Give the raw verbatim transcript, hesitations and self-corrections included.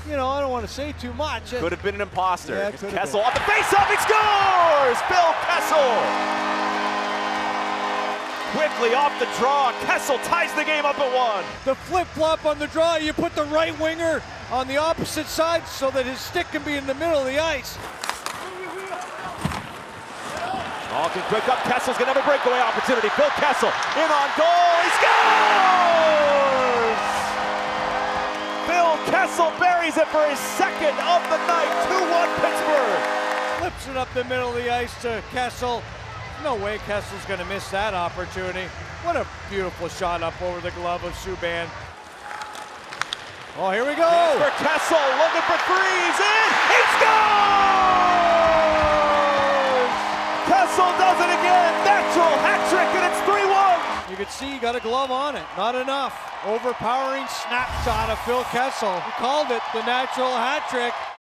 you know, I don't want to say too much. Could have been an imposter. Yeah, Kessel on the face-off, he scores! Phil Kessel! Quickly off the draw, Kessel ties the game up at one. The flip-flop on the draw, you put the right winger on the opposite side so that his stick can be in the middle of the ice. Malkin quick up, Kessel's gonna have a breakaway opportunity. Phil Kessel in on goal, he scores! Phil Kessel buries it for his second of the night, two one Pittsburgh. Flips it up the middle of the ice to Kessel. No way Kessel's gonna miss that opportunity. What a beautiful shot up over the glove of Subban. Oh, here we go! For Kessel, looking for three, he's in, he scores! Kessel does it again, natural hat trick, and it's three one. You can see he got a glove on it, not enough. Overpowering snapshot of Phil Kessel. He called it the natural hat trick.